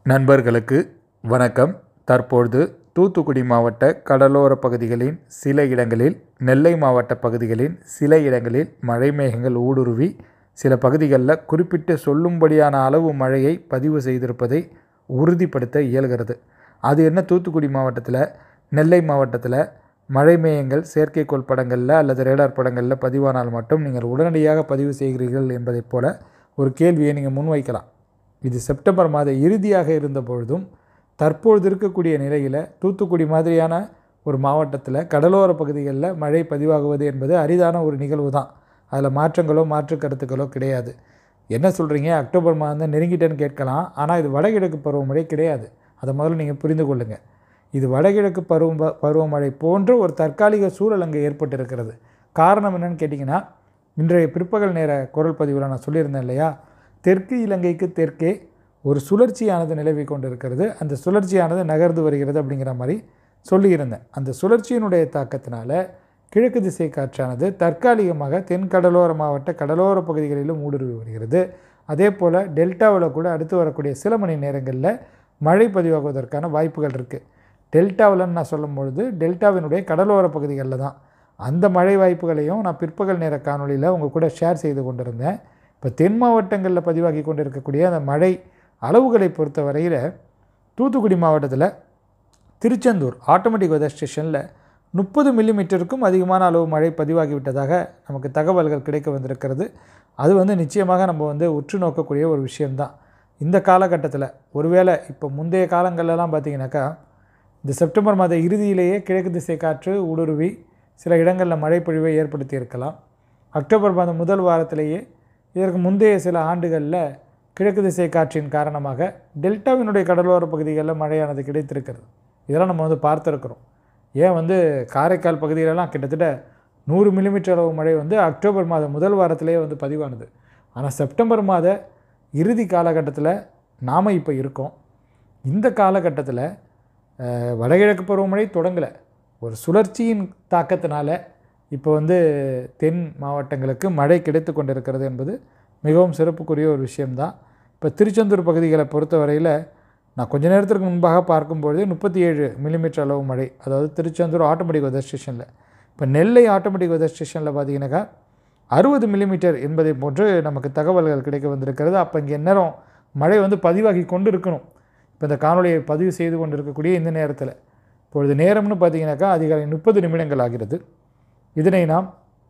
நண்பர்களுக்கு வணக்கம். தற்பொழுது தூத்துக்குடி மாவட்ட கடலோர பகுதிகளின் சில இடங்களில், நெல்லை மாவட்ட பகுதிகளின் சில இடங்களில் மழை மேகங்கள் ஊடுருவி சில பகுதிகளில் குறிப்பிட்டு சொல்லும்படியான அளவு மழையை பதிவு செய்திருப்பதை உறுதிப்படுத்த இயல்கிறது. அது என்ன, தூத்துக்குடி மாவட்டத்தில், நெல்லை மாவட்டத்தில் மழை மேகங்கள் செயற்கைக்கோள் படங்களில் அல்லது ரேடார் படங்களில் பதிவானால் மட்டும் நீங்கள் உடனடியாக பதிவு செய்கிறீர்கள் என்பதைப் போல ஒரு கேள்வியை நீங்கள் முன்வைக்கலாம். இது செப்டம்பர் மாத இறுதியாக இருந்த பொழுதும் தற்பொழுது இருக்கக்கூடிய நிலையில் தூத்துக்குடி மாதிரியான ஒரு மாவட்டத்தில் கடலோர பகுதிகளில் மழை பதிவாகுவது என்பது அரிதான ஒரு நிகழ்வு தான். அதில் மாற்றங்களோ மாற்று கருத்துக்களோ கிடையாது. என்ன சொல்கிறீங்க, அக்டோபர் மாதம் தான் நெருங்கிட்டேன்னு கேட்கலாம். ஆனால் இது வடகிழக்கு பருவமழை கிடையாது. அதை முதல்ல நீங்கள் புரிந்து கொள்ளுங்கள். இது வடகிழக்கு பருவமழை போன்ற ஒரு தற்காலிக சூழல் அங்கே ஏற்பட்டிருக்கிறது. காரணம் என்னென்னு கேட்டிங்கன்னா, இன்றைய பிற்பகல் நேர குரல் பதிவில் நான் சொல்லியிருந்தேன் இல்லையா, தெற்கு இலங்கைக்கு தெற்கே ஒரு சுழற்சியானது நிலவி கொண்டிருக்கிறது. அந்த சுழற்சியானது நகர்ந்து வருகிறது அப்படிங்கிற மாதிரி சொல்லியிருந்தேன். அந்த சுழற்சியினுடைய தாக்கத்தினால கிழக்கு திசை காற்றானது தற்காலிகமாக தென்கடலோர மாவட்ட கடலோர பகுதிகளிலும் ஊடுருவி வருகிறது. அதே போல் டெல்டாவில் கூட அடுத்து வரக்கூடிய சில மணி நேரங்களில் மழை பதிவாகுவதற்கான வாய்ப்புகள் இருக்குது. டெல்டாவில்னு நான் சொல்லும்பொழுது டெல்டாவினுடைய கடலோர பகுதிகளில் தான். அந்த மழை வாய்ப்புகளையும் நான் பிற்பகல் நேர காணொலியில் உங்கள் கூட ஷேர் செய்து கொண்டிருந்தேன். இப்போ தென் மாவட்டங்களில் பதிவாகி கொண்டிருக்கக்கூடிய அந்த மழை அளவுகளை பொறுத்த வரையில் தூத்துக்குடி மாவட்டத்தில் திருச்செந்தூர் ஆட்டோமேட்டிக் வெதர் ஸ்டேஷனில் 30 மில்லிமீட்டருக்கும் அதிகமான அளவு மழை பதிவாகிவிட்டதாக நமக்கு தகவல்கள் கிடைக்க வந்திருக்கிறது. அது நிச்சயமாக நம்ம உற்று நோக்கக்கூடிய ஒரு விஷயம்தான். இந்த காலகட்டத்தில் ஒருவேளை இப்போ முந்தைய காலங்கள்லாம் பார்த்திங்கனாக்கா, இந்த செப்டம்பர் மாத இறுதியிலேயே கிழக்கு திசை காற்று ஊடுருவி சில இடங்களில் மழை பொழிவை ஏற்படுத்தி இருக்கலாம். அக்டோபர் மாதம் முதல் வாரத்திலேயே இதற்கு முந்தைய சில ஆண்டுகளில் கிழக்கு திசை காற்றின் காரணமாக டெல்டாவினுடைய கடலோர பகுதிகளில் மழையானது கிடைத்திருக்கிறது. இதெல்லாம் நம்ம பார்த்துருக்குறோம். ஏன் காரைக்கால் பகுதியிலலாம் கிட்டத்தட்ட 100 மில்லிமீட்டர் அளவு மழை அக்டோபர் மாதம் முதல் வாரத்திலேயே பதிவானது. ஆனால் செப்டம்பர் மாத இறுதி காலகட்டத்தில் நாம் இப்போ இருக்கோம். இந்த காலகட்டத்தில் வடகிழக்கு பருவமழை தொடங்கலை. ஒரு சுழற்சியின் தாக்கத்தினால இப்போ தென் மாவட்டங்களுக்கு மழை கிடைத்து கொண்டிருக்கிறது என்பது மிகவும் சிறப்புக்குரிய ஒரு விஷயம்தான். இப்போ திருச்செந்தூர் பகுதிகளை பொறுத்த வரையில் நான் கொஞ்ச நேரத்திற்கு முன்பாக பார்க்கும்பொழுது 37 மில்லிமீட்டர் அளவு மழை, அதாவது திருச்செந்தூர் ஆட்டோமேட்டிக் வெதர் ஸ்டேஷனில். இப்போ நெல்லை ஆட்டோமேட்டிக் வெதர் ஸ்டேஷனில் பார்த்திங்கனாக்கா 60 மில்லிமீட்டர் என்பதை போன்று நமக்கு தகவல்கள் கிடைக்க வந்திருக்கிறது. அப்போ இங்கே எந்நேரம் மழை பதிவாகி கொண்டு இருக்கணும். இப்போ இந்த காணொலியை பதிவு செய்து கொண்டு இருக்கக்கூடிய இந்த நேரத்தில் இப்பொழுது நேரம்னு பார்த்திங்கனாக்கா அதிகாலை 30 நிமிடங்கள் ஆகிறது. இதனை நாம்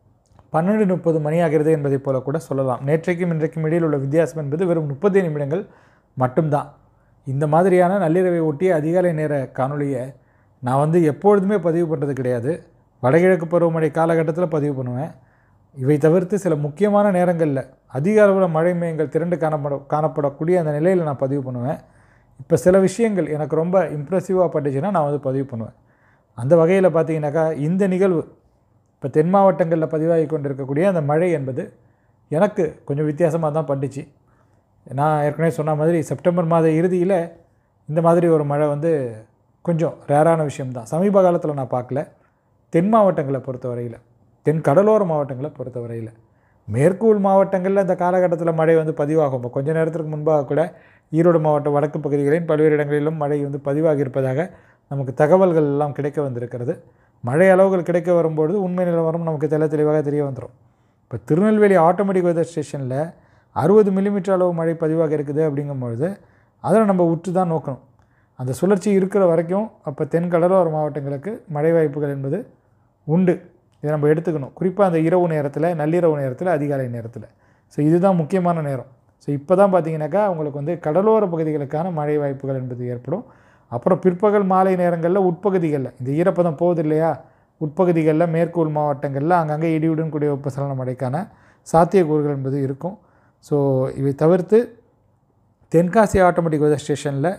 12:30 மணி ஆகிறது என்பதை போல கூட சொல்லலாம். நேற்றைக்கும் இன்றைக்கும் இடையில் உள்ள வித்தியாசம் என்பது வெறும் 30 நிமிடங்கள் மட்டும்தான். இந்த மாதிரியான நள்ளிரவை ஒட்டிய அதிகாலை நேர காணொலியை நான் எப்பொழுதுமே பதிவு பண்ணுறது கிடையாது. வடகிழக்கு பருவமழை காலகட்டத்தில் பதிவு பண்ணுவேன். இவை தவிர்த்து சில முக்கியமான நேரங்களில் அதிக அளவில் மழை மேகங்கள் திரண்டு காணப்படக்கூடிய அந்த நிலையில் நான் பதிவு பண்ணுவேன். இப்போ சில விஷயங்கள் எனக்கு ரொம்ப இம்ப்ரெசிவாக பட்டுச்சுன்னா நான் பதிவு பண்ணுவேன். அந்த வகையில் பார்த்திங்கனாக்கா இந்த நிகழ்வு இப்போ தென் மாவட்டங்களில் பதிவாகி கொண்டிருக்கக்கூடிய அந்த மழை என்பது எனக்கு கொஞ்சம் வித்தியாசமாக தான் பட்டுச்சு. நான் ஏற்கனவே சொன்ன மாதிரி செப்டம்பர் மாத இறுதியில் இந்த மாதிரி ஒரு மழை கொஞ்சம் ரேரான விஷயம்தான். சமீப காலத்தில் நான் பார்க்கல. தென் மாவட்டங்களை பொறுத்தவரையில், தென் கடலோர மாவட்டங்களை பொறுத்தவரையில், மேற்கு உள் மாவட்டங்களில் இந்த காலகட்டத்தில் மழை பதிவாகும். இப்போ கொஞ்சம் நேரத்திற்கு முன்பாக கூட ஈரோடு மாவட்ட வடக்கு பகுதிகளின் பல்வேறு இடங்களிலும் மழை பதிவாகி இருப்பதாக நமக்கு தகவல்கள் எல்லாம் கிடைக்க வந்திருக்கிறது. மழை அளவுகள் கிடைக்க வரும்பொழுது உண்மை நிலவரம் நமக்கு தெளிவாக தெரிய வந்துடும். இப்போ திருநெல்வேலி ஆட்டோமேட்டிக் வெதர் ஸ்டேஷனில் 60 மில்லிமீட்டர் அளவு மழை பதிவாக இருக்குது அப்படிங்கும்பொழுது அதில் நம்ம உற்று தான் நோக்கணும். அந்த சுழற்சி இருக்கிற வரைக்கும் அப்போ தென் கடலோர மாவட்டங்களுக்கு மழை வாய்ப்புகள் என்பது உண்டு. இதை நம்ம எடுத்துக்கணும். குறிப்பாக அந்த இரவு நேரத்தில், நள்ளிரவு நேரத்தில், அதிகாலை நேரத்தில். ஸோ இதுதான் முக்கியமான நேரம். ஸோ இப்போ தான் பார்த்திங்கனாக்கா உங்களுக்கு கடலோர பகுதிகளுக்கான மழை வாய்ப்புகள் என்பது ஏற்படும். அப்புறம் பிற்பகல் மாலை நேரங்களில் உட்பகுதிகளில் இந்த ஈரப்பதம் போகுது இல்லையா, உட்பகுதிகளில் மேற்கு உள் மாவட்டங்களில் அங்கங்கே இடியுடன் கூடிய வெப்பசலன மழைக்கான சாத்தியக்கூறுகள் என்பது இருக்கும். ஸோ இவை தவிர்த்து தென்காசி ஆட்டோமேட்டிக் வெதர் ஸ்டேஷனில்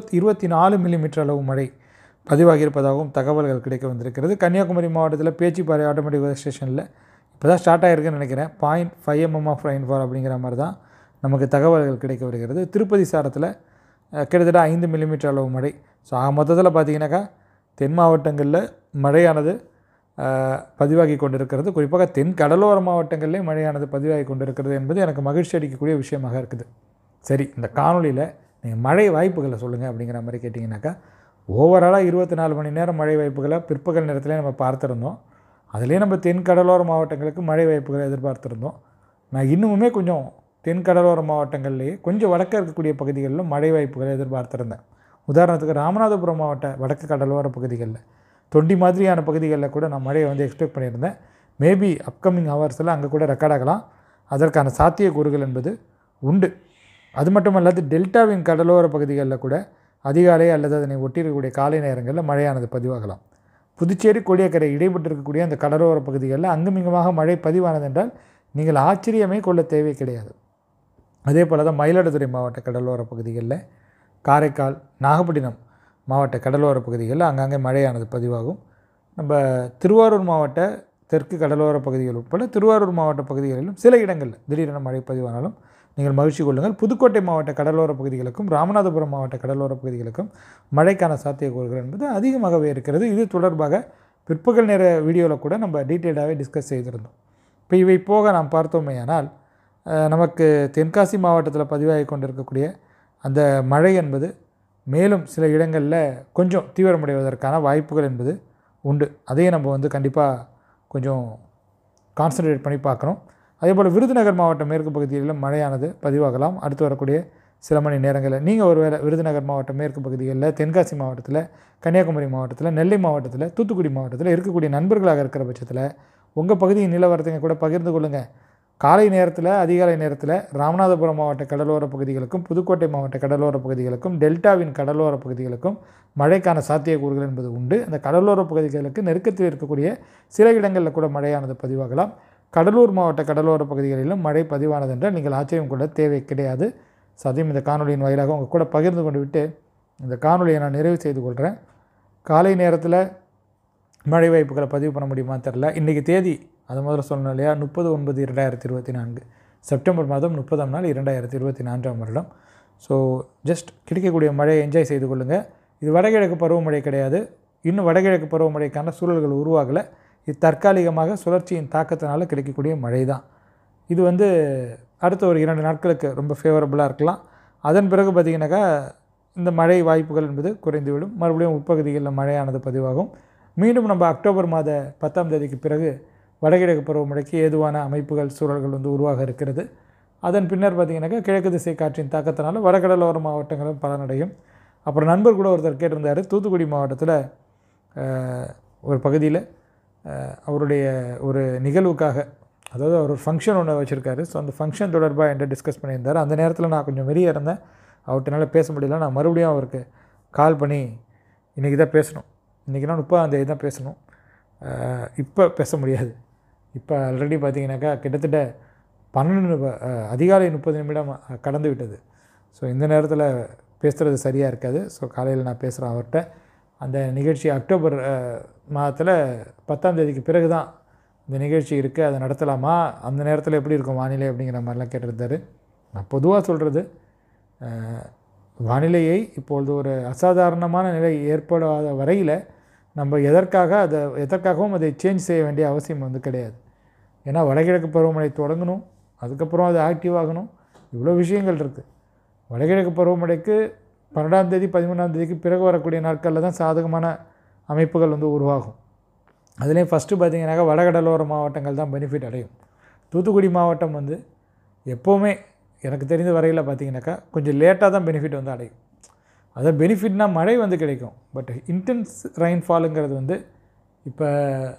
24 மில்லிமீட்டர் அளவு மழை பதிவாகி இருப்பதாகவும் தகவல்கள் கிடைக்க வந்திருக்கிறது. கன்னியாகுமரி மாவட்டத்தில் பேச்சிப்பாறை ஆட்டோமேட்டிக் வெதர் ஸ்டேஷனில் இப்போ தான் ஸ்டார்ட் ஆகிருக்குன்னு நினைக்கிறேன். 0.5 mm ஆஃப் ரெயின்ஃபால் அப்படிங்கிற மாதிரி தான் நமக்கு தகவல்கள் கிடைக்க வருகிறது. திருப்பதி சாரத்தில் கிட்டத்தட்ட 5 மில்லிமீட்டர் அளவு மழை. ஸோ மொத்தத்தில் பார்த்திங்கனாக்கா தென் மாவட்டங்களில் மழையானது பதிவாகி கொண்டிருக்கிறது. குறிப்பாக தென் கடலோர மாவட்டங்களிலே மழையானது பதிவாகி கொண்டிருக்கிறது என்பது எனக்கு மகிழ்ச்சி அளிக்கக்கூடிய விஷயமாக இருக்குது. சரி, இந்த காணொலியில் நீங்கள் மழை வாய்ப்புகளை சொல்லுங்கள் அப்படிங்கிற மாதிரி கேட்டிங்கனாக்கா, ஓவராலாக 24 மணி நேரம் மழை வாய்ப்புகளை பிற்பகல் நேரத்திலே நம்ம பார்த்துருந்தோம். அதுலேயே நம்ம தென் கடலோர மாவட்டங்களுக்கு மழை வாய்ப்புகளை எதிர்பார்த்துருந்தோம். நான் இன்னுமுமே கொஞ்சம் தென் கடலோர மாவட்டங்கள்லேயே கொஞ்சம் வடக்க இருக்கக்கூடிய பகுதிகளில் மழை வாய்ப்புகளை எதிர்பார்த்துருந்தேன். உதாரணத்துக்கு ராமநாதபுரம் மாவட்ட வடக்கு கடலோர பகுதிகளில், தொண்டி மாதிரியான பகுதிகளில் கூட நான் மழையை வந்து எக்ஸ்பெக்ட் பண்ணியிருந்தேன். மேபி அப்கமிங் ஹவர்ஸில் அங்கே கூட ரெக்கார்ட் ஆகலாம். அதற்கான சாத்தியக்கூறுகள் என்பது உண்டு. அது மட்டுமல்லாது டெல்டாவின் கடலோர பகுதிகளில் கூட அதிகாலை அல்லது அதனை ஒட்டியிருக்கக்கூடிய காலை நேரங்களில் மழையானது பதிவாகலாம். புதுச்சேரி கோடியக்கரை இடைப்பட்டு இருக்கக்கூடிய அந்த கடலோர பகுதிகளில் அங்குமிங்குமாக மழை பதிவானது என்றால் நீங்கள் ஆச்சரியமே கொள்ள தேவை கிடையாது. அதே போல் தான் மயிலாடுதுறை மாவட்ட கடலோர பகுதிகளில், காரைக்கால், நாகப்பட்டினம் மாவட்ட கடலோர பகுதிகளில் அங்கங்கே மழையானது பதிவாகும். நம்ம திருவாரூர் மாவட்ட தெற்கு கடலோர பகுதிகள் உட்பட திருவாரூர் மாவட்ட பகுதிகளிலும் சில இடங்களில் திடீரென மழை பதிவானாலும் நீங்கள் மகிழ்ச்சி கொள்ளுங்கள். புதுக்கோட்டை மாவட்ட கடலோர பகுதிகளுக்கும் ராமநாதபுரம் மாவட்ட கடலோர பகுதிகளுக்கும் மழைக்கான சாத்தியக்கூறுகள் என்பது அதிகமாகவே இருக்கிறது. இது தொடர்பாக பிற்பகல் நேர வீடியோவில் கூட நம்ம டீட்டெயிலாகவே டிஸ்கஸ் செய்திருந்தோம். இப்போ இவை போக நாம் பார்த்தோமேயானால், நமக்கு தென்காசி மாவட்டத்தில் பதிவாகி கொண்டிருக்கக்கூடிய அந்த மழை என்பது மேலும் சில இடங்களில் கொஞ்சம் தீவிரமடைவதற்கான வாய்ப்புகள் என்பது உண்டு. அதையும் நம்ம வந்து கண்டிப்பாக கொஞ்சம் கான்சன்ட்ரேட் பண்ணி பார்க்கணும். அதேபோல் விருதுநகர் மாவட்ட மேற்கு பகுதிகளிலும் மழையானது பதிவாகலாம். அடுத்து வரக்கூடிய சில மணி நேரங்களில் நீங்கள் ஒருவேளை விருதுநகர் மாவட்ட மேற்கு பகுதிகளில், தென்காசி மாவட்டத்தில், கன்னியாகுமரி மாவட்டத்தில், நெல்லை மாவட்டத்தில், தூத்துக்குடி மாவட்டத்தில் இருக்கக்கூடிய நண்பர்களாக இருக்கிற பட்சத்தில் உங்கள் பகுதியின் நிலவரத்தைங்க கூட பகிர்ந்து கொள்ளுங்கள். காலை நேரத்தில், அதிகாலை நேரத்தில் ராமநாதபுரம் மாவட்ட கடலோர பகுதிகளுக்கும், புதுக்கோட்டை மாவட்ட கடலோர பகுதிகளுக்கும், டெல்டாவின் கடலோர பகுதிகளுக்கும் மழைக்கான சாத்தியக்கூறுகள் என்பது உண்டு. அந்த கடலோர பகுதிகளுக்கு நெருக்கத்தில் இருக்கக்கூடிய சில இடங்களில் கூட மழையானது பதிவாகலாம். கடலூர் மாவட்ட கடலோர பகுதிகளிலும் மழை பதிவானது என்றால் நீங்கள் ஆச்சரியம் கொள்ள தேவை கிடையாது. அதையும் இந்த காணொலியின் வாயிலாக உங்கள் கூட பகிர்ந்து கொண்டு விட்டு இந்த காணொலியை நான் நிறைவு செய்து கொள்கிறேன். காலை நேரத்தில் மழை வாய்ப்புகளை பதிவு பண்ண முடியுமான்னு தெரில. இன்றைக்கி தேதி அதை முதல்ல சொல்லணும் இல்லையா, 30/9/2024 செப்டம்பர் மாதம் 30ஆம் நாள் 2024ஆம் வருடம். ஸோ ஜஸ்ட் கிடைக்கக்கூடிய மழையை என்ஜாய் செய்து கொள்ளுங்கள். இது வடகிழக்கு பருவமழை கிடையாது. இன்னும் வடகிழக்கு பருவமழைக்கான சூழல்கள் உருவாகலை. இது தற்காலிகமாக சுழற்சியின் தாக்கத்தினால் கிடைக்கக்கூடிய மழை தான். இது வந்து அடுத்த ஒரு 2 நாட்களுக்கு ரொம்ப ஃபேவரபுளாக இருக்கலாம். அதன் பிறகு பார்த்திங்கனாக்கா இந்த மழை வாய்ப்புகள் என்பது குறைந்துவிடும். மறுபடியும் உட்பகுதிகளில் மழையானது பதிவாகும். மீண்டும் நம்ம அக்டோபர் மாத 10ஆம் தேதிக்கு பிறகு வடகிழக்கு பருவமழைக்கு ஏதுவான அமைப்புகள் சூழல்கள் வந்து உருவாக இருக்கிறது. அதன் பின்னர் பார்த்திங்கனாக்கா கிழக்கு திசை காற்றின் தாக்கத்தினால வடகடலோர மாவட்டங்களும் பலனடையும். அப்புறம் நண்பர் கூட ஒருத்தர் கேட்டிருந்தார், தூத்துக்குடி மாவட்டத்தில் ஒரு பகுதியில் அவருடைய ஒரு நிகழ்வுக்காக, அதாவது அவர் ஒரு ஃபங்க்ஷன் ஒன்று வச்சுருக்காரு. ஸோ அந்த ஃபங்க்ஷன் தொடர்பாக என்கிட்ட டிஸ்கஸ் பண்ணியிருந்தார். அந்த நேரத்தில் நான் கொஞ்சம் வெளியே இருந்தேன், அவர்கிட்ட என்னால் பேச முடியல. நான் மறுபடியும் அவருக்கு கால் பண்ணி இன்றைக்கி தான் பேசணும், இன்றைக்கினா 30ஆம் தேதி தான் பேசணும், இப்போ பேச முடியாது. இப்போ ஆல்ரெடி பார்த்திங்கனாக்கா கிட்டத்தட்ட 12 அதிகாலை 30 நிமிடம் கடந்து விட்டது. ஸோ இந்த நேரத்தில் பேசுகிறது சரியாக இருக்காது. ஸோ காலையில் நான் பேசுகிறேன் அவர்கிட்ட. அந்த நிகழ்ச்சி அக்டோபர் மாதத்தில் 10ஆம் தேதிக்கு பிறகு தான் இந்த நிகழ்ச்சி இருக்குது, அதை நடத்தலாமா, அந்த நேரத்தில் எப்படி இருக்கும் வானிலை அப்படிங்கிற மாதிரிலாம் கேட்டிருந்தார். நான் பொதுவாக சொல்கிறது, வானிலையை இப்பொழுது ஒரு அசாதாரணமான நிலை ஏற்படாத வரையில் நம்ம எதற்காகவும் அதை சேஞ்ச் செய்ய வேண்டிய அவசியம் வந்து கிடையாது. ஏன்னா வடகிழக்கு பருவமழை தொடங்கணும், அதுக்கப்புறம் அது ஆக்டிவ் ஆகணும், இவ்வளோ விஷயங்கள் இருக்குது. வடகிழக்கு பருவமழைக்கு 12ஆம் தேதி 13ஆம் தேதிக்கு பிறகு வரக்கூடிய நாட்களில் தான் சாதகமான அமைப்புகள் வந்து உருவாகும். அதுலேயும் ஃபஸ்ட்டு பார்த்திங்கனாக்கா வடகடலோர மாவட்டங்கள் தான் பெனிஃபிட் அடையும். தூத்துக்குடி மாவட்டம் வந்து எப்போவுமே எனக்கு தெரிந்த வரையில் பார்த்திங்கனாக்கா கொஞ்சம் லேட்டாக தான் பெனிஃபிட் வந்து அடையும். அதான் பெனிஃபிட்னால் மழை வந்து கிடைக்கும். பட் இன்டென்ஸ் ரெயின்ஃபாலுங்கிறது வந்து இப்போ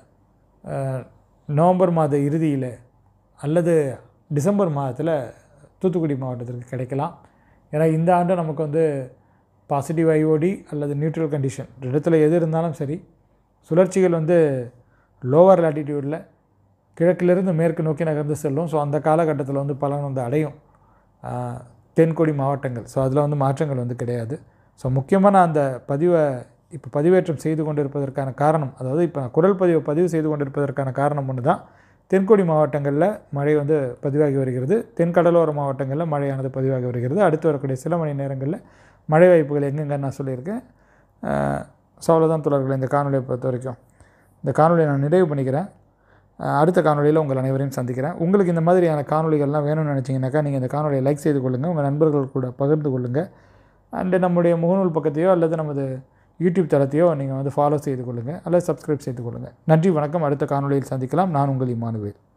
நவம்பர் மாத இறுதியில் அல்லது டிசம்பர் மாதத்தில் தூத்துக்குடி மாவட்டத்திற்கு கிடைக்கலாம். ஏன்னா இந்த ஆண்டு நமக்கு வந்து பாசிட்டிவ் ஐஓடி அல்லது நியூட்ரல் கண்டிஷன் இடத்துல எது இருந்தாலும் சரி, சுழற்சிகள் வந்து லோவர் லாட்டிடியூடில் கிழக்கிலிருந்து மேற்கு நோக்கி நகர்ந்து செல்லும். ஸோ அந்த காலகட்டத்தில் வந்து பலன் வந்து அடையும் தென்கோடி மாவட்டங்கள். ஸோ அதில் வந்து மாற்றங்கள் வந்து கிடையாது. ஸோ முக்கியமாக நான் அந்த பதிவை இப்போ பதிவேற்றம் செய்து கொண்டிருப்பதற்கான காரணம், அதாவது இப்போ குரல் பதிவு செய்து கொண்டிருப்பதற்கான காரணம் ஒன்று தான். தென்கோடி மாவட்டங்களில் மழை வந்து பதிவாகி வருகிறது, தென்கடலோர மாவட்டங்களில் மழையானது பதிவாகி வருகிறது. அடுத்து வரக்கூடிய சில மணி நேரங்களில் மழை வாய்ப்புகள் எங்கெங்க நான் சொல்லியிருக்கேன். ஸோ அவ்வளோதான் தொடர்களை இந்த காணொலியை பொறுத்த வரைக்கும். இந்த காணொலியை நான் நிறைவு பண்ணிக்கிறேன். அடுத்த காணொலியில் உங்கள் அனைவரையும் சந்திக்கிறேன். உங்களுக்கு இந்த மாதிரியான காணொலிகள்லாம் வேணும்னு நினச்சிங்கனாக்கா நீங்கள் இந்த காணொலியை லைக் செய்து கொள்ளுங்கள், உங்கள் நண்பர்கள் கூட பகிர்ந்து கொள்ளுங்கள். அண்டு நம்முடைய முகநூல் பக்கத்தையோ அல்லது நமது யூடியூப் தளத்தையோ நீங்கள் வந்து ஃபாலோ செய்து கொள்ளுங்கள் அல்லது சப்ஸ்கிரைப் செய்து கொள்ளுங்கள். நன்றி, வணக்கம். அடுத்த காணொளியில் சந்திக்கலாம். நான் உங்கள் இமானுவேல்.